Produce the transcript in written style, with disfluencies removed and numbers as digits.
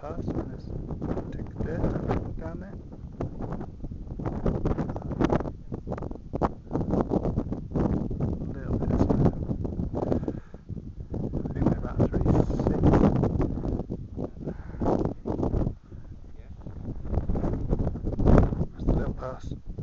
pass. Let's take a bit down there. A little bit of snow. I think we're about 3.6. Just a little pass.